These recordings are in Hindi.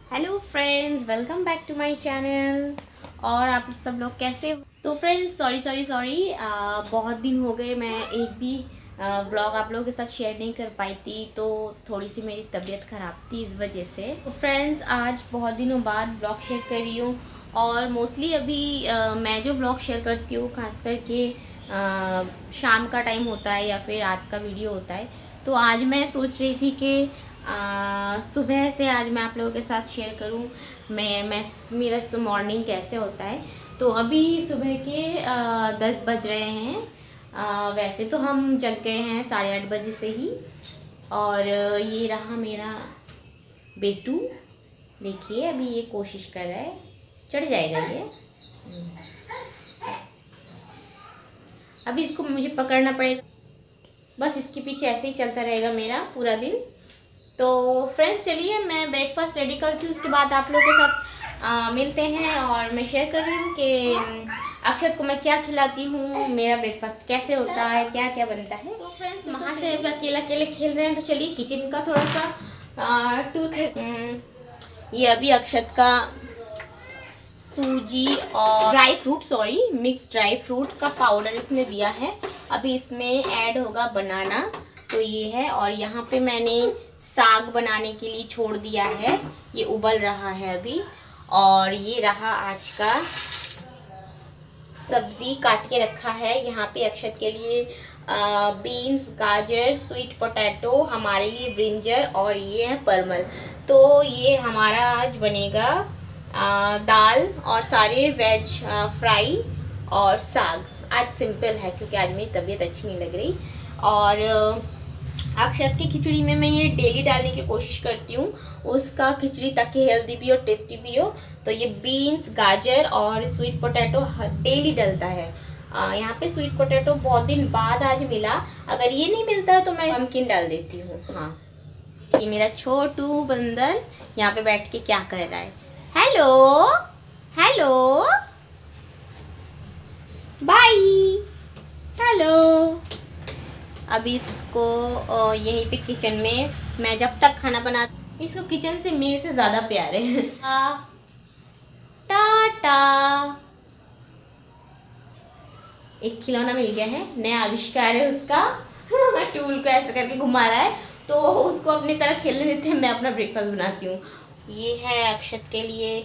Hello friends, welcome back to my channel. और आप सब लोग कैसे हो? तो फ्रेंड्स सॉरी बहुत दिन हो गए मैं एक भी ब्लॉग आप लोगों के साथ शेयर नहीं कर पाई थी, तो थोड़ी सी मेरी तबीयत ख़राब थी इस वजह से। तो फ्रेंड्स आज बहुत दिनों बाद ब्लॉग शेयर कर रही हूँ। और मोस्टली अभी मैं जो ब्लॉग शेयर करती हूँ खास करके शाम का टाइम होता है या फिर रात का वीडियो होता है। तो आज मैं सोच रही थी कि सुबह से आज मैं आप लोगों के साथ शेयर करूं मेरा मॉर्निंग कैसे होता है। तो अभी सुबह के 10 बज रहे हैं। वैसे तो हम जग गए हैं 8:30 बजे से ही। और ये रहा मेरा बेटू, देखिए अभी ये कोशिश कर रहा है, चढ़ जाएगा ये। अभी इसको मुझे पकड़ना पड़ेगा, बस इसके पीछे ऐसे ही चलता रहेगा मेरा पूरा दिन। तो फ्रेंड्स चलिए मैं ब्रेकफास्ट रेडी करती हूँ, उसके बाद आप लोगों के साथ मिलते हैं। और मैं शेयर कर रही हूँ कि अक्षत को मैं क्या खिलाती हूँ, मेरा ब्रेकफास्ट कैसे होता है, क्या क्या बनता है। तो फ्रेंड्स महाशय अकेले खेल रहे हैं, तो चलिए किचन का थोड़ा सा टूर। ये अभी अक्षत का सूजी और मिक्स ड्राई फ्रूट का पाउडर इसमें दिया है। अभी इसमें ऐड होगा बनाना, तो ये है। और यहाँ पे मैंने साग बनाने के लिए छोड़ दिया है, ये उबल रहा है अभी। और ये रहा आज का सब्जी काट के रखा है यहाँ पे अक्षत के लिए। बीन्स, गाजर, स्वीट पोटैटो, हमारे लिए ब्रिंजल, और ये है परमल। तो ये हमारा आज बनेगा दाल और सारे वेज फ्राई और साग। आज सिंपल है क्योंकि आज मेरी तबीयत अच्छी नहीं लग रही। और अक्षत की खिचड़ी में मैं ये डेली डालने की कोशिश करती हूँ उसका खिचड़ी, ताकि हेल्दी भी और टेस्टी भी हो। तो ये बीन्स, गाजर और स्वीट पोटैटो डेली डलता है। यहाँ पे स्वीट पोटैटो बहुत दिन बाद आज मिला, अगर ये नहीं मिलता है तो मैं पम्पकिन डाल देती हूँ। हाँ, ये मेरा छोटू बंदर यहाँ पे बैठ के क्या कर रहा है। Hello hello bye hello. अभी इसको यहीं पे किचन में मैं जब तक खाना बना, इसको किचन से मेरे से ज़्यादा प्यार है। टाटा। एक खिलौना मिल गया है, नया आविष्कार है उसका। टूल को ऐसा करके घुमा रहा है, तो उसको अपनी तरह खेलने देते हैं, मैं अपना ब्रेकफास्ट बनाती हूँ। ये है अक्षत के लिए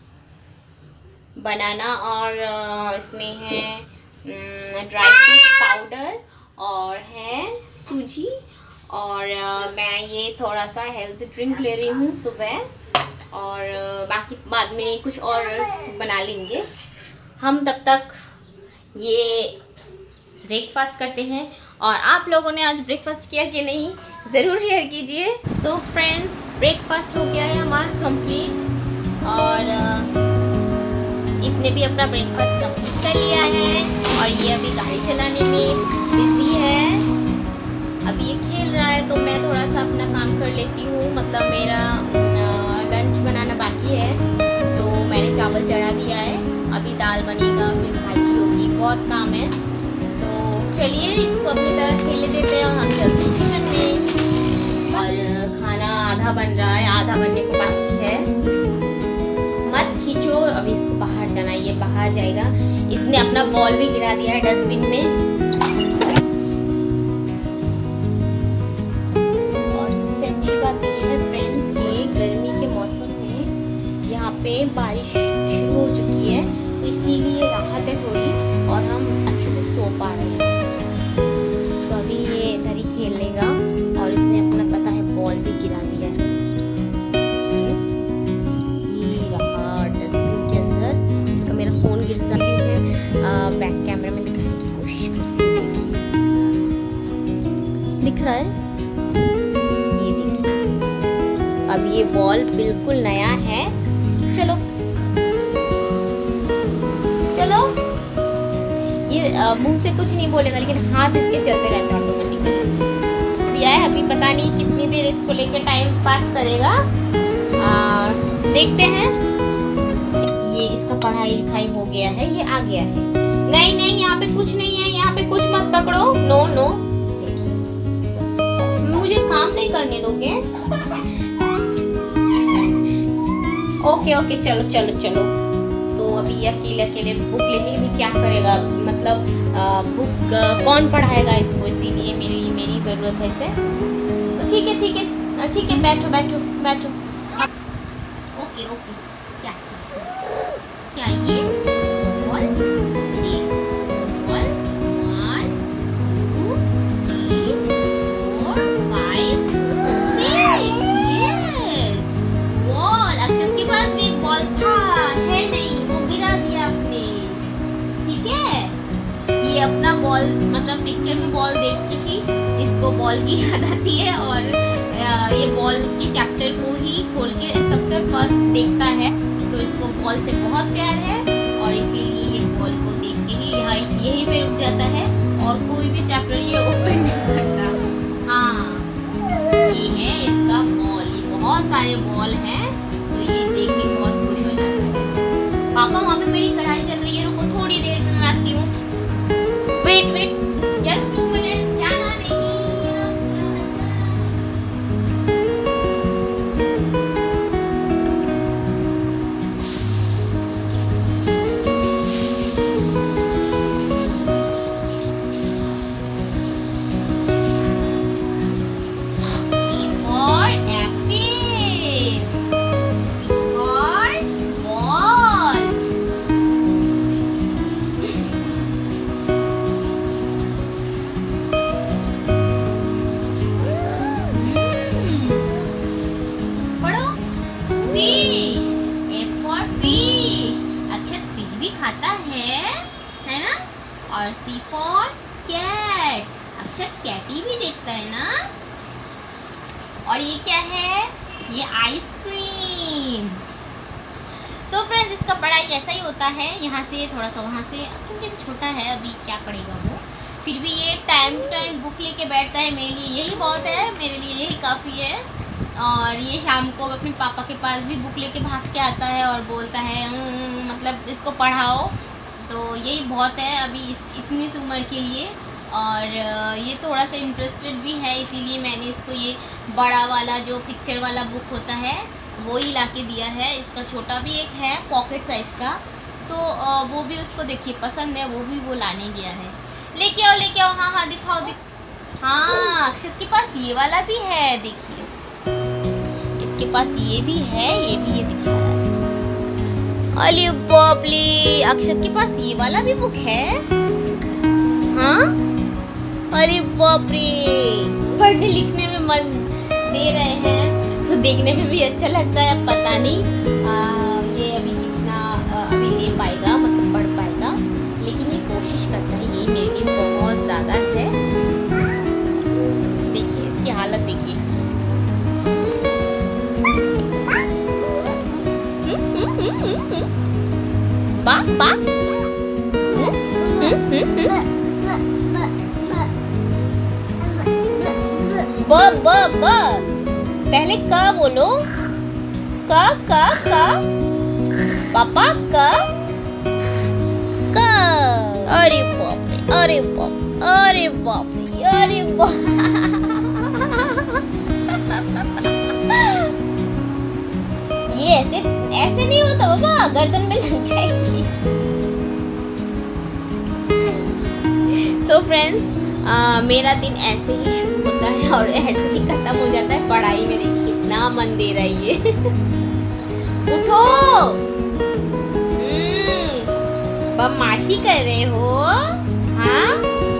बनाना, और इसमें है ड्राई फ्रूट पाउडर और है सूजी। और मैं ये थोड़ा सा हेल्थ ड्रिंक ले रही हूँ सुबह, और बाकी बाद में कुछ और बना लेंगे हम। तब तक ये ब्रेकफास्ट करते हैं। और आप लोगों ने आज ब्रेकफास्ट किया कि नहीं, ज़रूर शेयर कीजिए। सो फ्रेंड्स ब्रेकफास्ट हो गया है हमारा कंप्लीट, और इसने भी अपना ब्रेकफास्ट कंप्लीट कर लिया है। और ये अभी गाड़ी चलाने में बिजी है, अभी ये खेल रहा है। तो मैं थोड़ा सा अपना काम कर लेती हूँ, मतलब मेरा लंच बनाना बाकी है। तो मैंने चावल चढ़ा दिया है, अभी दाल बनेगा, फिर भाजी होगी, बहुत काम है। तो चलिए इसको अपनी तरह खेलने देते हैं और हम चलते हैं किचन में। और खाना आधा बन रहा है, आधा बनने को बाकी है। मत खींचो, अभी इसको बाहर जाना, ये बाहर जाएगा। इसने अपना बॉल भी गिरा दिया है डस्टबिन में। और सबसे अच्छी बात ये है फ्रेंड्स कि गर्मी के मौसम में यहाँ पे बारिश शुरू हो चुकी है, तो इसीलिए राहत है थोड़ी, और हम अच्छे से सो पा रहे हैं। तो अभी ये इधर ही खेल लेगा, और इसने अपना पता है बॉल भी गिरा दिया है। फोन गिर सकती है, बैक कैमरा में दिखाने की कोशिश करती हूँ। दिख रहा है, ये देखिए। अब ये बॉल बिल्कुल नया है। चलो चलो, ये मुंह से कुछ नहीं बोलेगा, लेकिन हाथ इसके चलते रहता है ऑटोमेटिकली। दिया है, अभी पता नहीं कितनी देर इसको लेकर टाइम पास करेगा, देखते हैं। ये इसका पढ़ाई लिखाई हो गया है, ये आ गया है। नहीं नहीं, यहाँ पे कुछ नहीं है, यहाँ पे कुछ मत पकड़ो। नो नो, मुझे काम नहीं करने दोगे। ओके ओके, चलो चलो चलो। तो अभी अकेले अकेले बुक लेके भी क्या करेगा, मतलब बुक कौन पढ़ाएगा इसको, इसीलिए मेरी ज़रूरत है इसे। तो ठीक है ठीक है ठीक है, बैठो बैठो बैठो। ओके ओके, क्या क्या ये ball 6 ball 1 2 3 4 5 6। Yes, ball. Akshat के पास भी एक बॉल था, है नहीं, वो गिरा दिया आपने। ठीक है, ये अपना बॉल, मतलब पिक्चर में बॉल देख के ही इसको बॉल की याद आती है, और ये बॉल के चैप्टर को ही खोल के सबसे फर्स्ट देखता है। तो इसको बॉल से बहुत प्यार है, और इसीलिए ये बॉल को देख के ही यहीं पे रुक जाता है, और कोई भी चैप्टर ये ओपन नहीं करता। हाँ, ये है इसका बॉल। ये बहुत सारे बॉल हैं, तो ये देख के बहुत खुश हो जाता है। पापा, वहाँ पे मेरी कढ़ाई चल रही है, रुको थोड़ी देर में मैं आती हूँ। वेट वेट, जस्ट 2 मिनट्स, जाना नहीं। खाता है ना। और सी फॉर कैट, अक्षर कैटी भी देखता है ना। और ये क्या है, ये आइसक्रीम। सो फ्रेंड्स, इसका पढ़ाई ऐसा ही होता है, यहाँ से थोड़ा सा वहाँ से, क्योंकि छोटा है अभी क्या पढ़ेगा वो, फिर भी ये टाइम टू टाइम बुक लेके बैठता है। मेरे लिए यही बहुत है, मेरे लिए यही काफ़ी है। और ये शाम को अपने पापा के पास भी बुक लेके भाग के आता है और बोलता है मतलब इसको पढ़ाओ। तो यही बहुत है अभी इतनी सी उम्र के लिए। और ये थोड़ा सा इंटरेस्टेड भी है, इसीलिए मैंने इसको ये बड़ा वाला जो पिक्चर वाला बुक होता है वो ही ला के दिया है। इसका छोटा भी एक है पॉकेट साइज़ का, तो वो भी उसको देखिए पसंद है, वो भी वो लाने गया है। लेके आओ लेके आओ, हाँ हाँ दिखाओ हाँ, अक्षत के पास ये वाला भी है, देखिए इसके पास ये भी है, ये भी ये दिखा रहा है। अरे बाप रे, अक्षत के पास ये वाला भी बुक है। हाँ, अरे बाप रे, पढ़ने लिखने में मन दे रहे हैं तो देखने में भी अच्छा लगता है। पता नहीं ये अभी कितना अभी ले पाएगा, मतलब पढ़ पाएगा, लेकिन ये कोशिश करता है। ये मेरे लिए बहुत ज़्यादा है। देखिए इसकी हालत देखिए। बा बा ब ब ब, पहले क बोलो, क क क, पापा क क। अरे बाप रे, अरे बाप, अरे बाप रे, अरे बाप। ये ऐसे ऐसे नहीं होता बाबा, गर्दन में लग जाएगी। सो फ्रेंड्स, मेरा दिन ऐसे ही शुरू होता है और ऐसे ही खत्म हो जाता है। पढ़ाई में देखिए कितना मन दे रहा है ये। उठो, बदमाशी कर रहे हो। हाँ,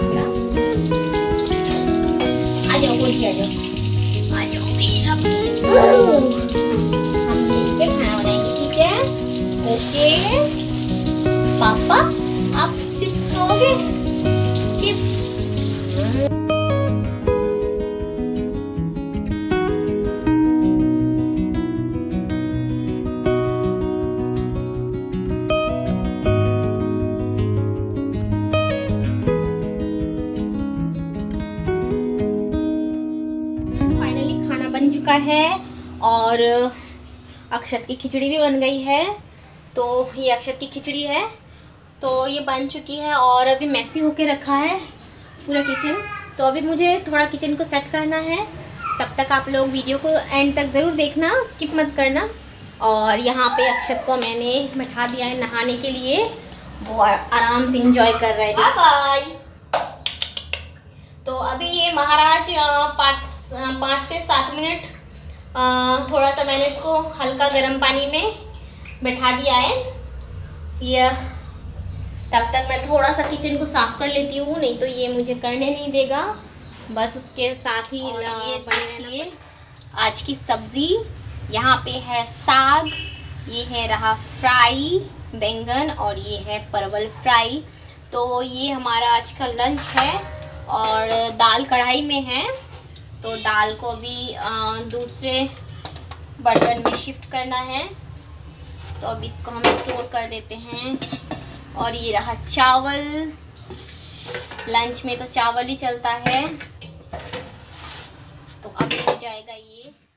आ जाओ बोल के, आ जाओ मेरा। हम मिलके खाना बनाएंगे, ठीक है? ओके पापा, आप चिप्स खाओगे? चिप्स। फाइनली खाना बन चुका है और अक्षत की खिचड़ी भी बन गई है। तो ये अक्षत की खिचड़ी है, तो ये बन चुकी है और अभी मैसी होके रखा है पूरा किचन। तो अभी मुझे थोड़ा किचन को सेट करना है। तब तक आप लोग वीडियो को एंड तक ज़रूर देखना, स्किप मत करना। और यहाँ पे अक्षत को मैंने बैठा दिया है नहाने के लिए, वो आराम से इंजॉय कर रहे थे। बाय। तो अभी ये महाराज 5 से 7 मिनट थोड़ा सा मैंने इसको हल्का गर्म पानी में बैठा दिया है। ये तब तक मैं थोड़ा सा किचन को साफ़ कर लेती हूँ, नहीं तो ये मुझे करने नहीं देगा। बस उसके साथ ही ये देखिए आज की सब्ज़ी, यहाँ पे है साग, ये है रहा फ्राई बैंगन और ये है परवल फ्राई। तो ये हमारा आज का लंच है। और दाल कढ़ाई में है, तो दाल को भी दूसरे बर्तन में शिफ्ट करना है। तो अब इसको हम स्टोर कर देते हैं। और ये रहा चावल, लंच में तो चावल ही चलता है। तो अब हो जाएगा ये।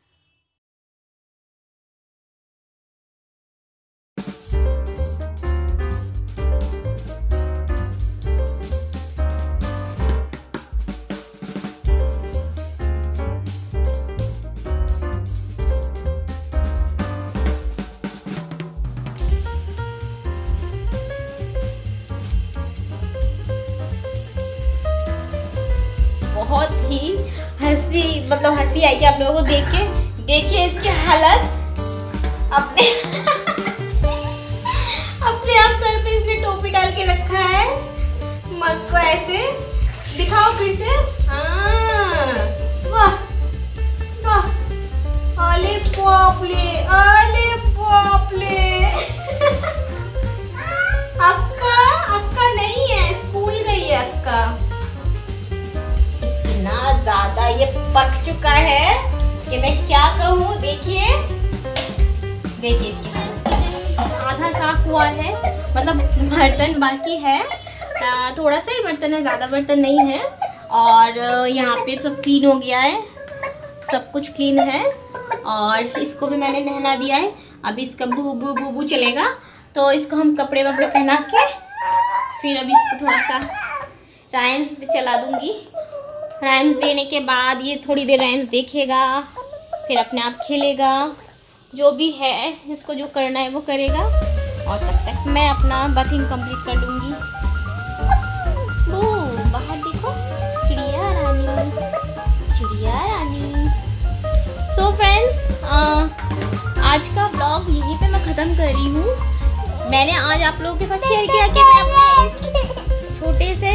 बहुत ही हंसी आई कि आप लोगों को देख के। देखिए इसकी हालत, अपने अपने आप सर पे इसने टोपी डाल के रखा है, मग को ऐसे दिखाओ फिर से। हाँ वाह वाह, अले पोपले अले पोपले। अक्का नहीं है, स्कूल गई है अक्का। इतना ज्यादा ये पक चुका है कि मैं क्या कहूँ। देखिए इसकी हालत, आधा साफ हुआ है, मतलब बर्तन बाकी है, थोड़ा सा ही बर्तन है, ज़्यादा बर्तन नहीं है। और यहाँ पे सब क्लीन हो गया है, सब कुछ क्लीन है। और इसको भी मैंने नहला दिया है। अभी इसका बू बू बू बू चलेगा, तो इसको हम कपड़े वपड़े पहना के फिर अभी इसको थोड़ा सा राइम्स भी चला दूँगी। राइम्स देने के बाद ये थोड़ी देर राइम्स देखेगा, फिर अपने आप खेलेगा, जो भी है इसको जो करना है वो करेगा। और तब तक मैं अपना बाथिंग कंप्लीट कर लूँगी। वो बाहर देखो, चिड़िया रानी, चिड़िया रानी। सो फ्रेंड्स, आज का ब्लॉग यहीं पे मैं ख़त्म कर रही हूँ। मैंने आज आप लोगों के साथ शेयर किया कि मैं अपने इस छोटे से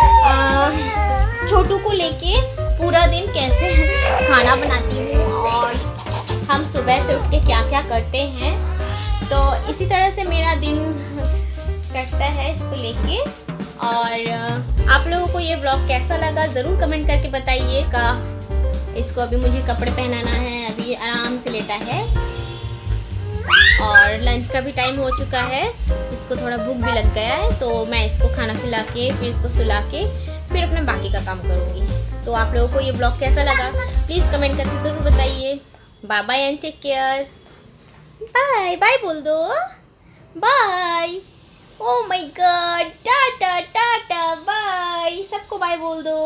छोटू को लेके पूरा दिन कैसे खाना बनाती हूँ और हम सुबह से उठ के क्या क्या करते हैं। तो इसी तरह से मेरा दिन कटता है इसको लेके। और आप लोगों को ये ब्लॉग कैसा लगा ज़रूर कमेंट करके बताइएगा। इसको अभी मुझे कपड़े पहनाना है, अभी आराम से लेटा है और लंच का भी टाइम हो चुका है। इसको थोड़ा भूख भी लग गया है, तो मैं इसको खाना खिला के फिर इसको सुला के फिर अपने बाकी का काम करूँगी। तो आप लोगों को ये ब्लॉग कैसा लगा प्लीज़ कमेंट करके ज़रूर बताइए। Bye bye and take care. Bye bye बोल दो, bye. Oh my god, tata tata bye, सबको बाय बोल दो।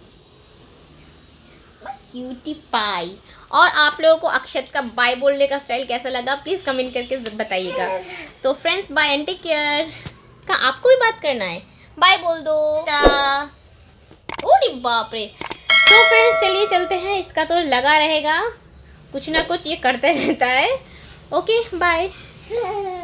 Cutie pie. और आप लोगों को अक्षत का बाय बोलने का स्टाइल कैसा लगा प्लीज़ कमेंट करके बताइएगा। तो friends bye and take care. का आपको भी बात करना है, बाय बोल दो। ओरे बाप रे। तो फ्रेंड्स चलिए चलते हैं, इसका तो लगा रहेगा कुछ ना कुछ ये करते रहता है। Okay bye.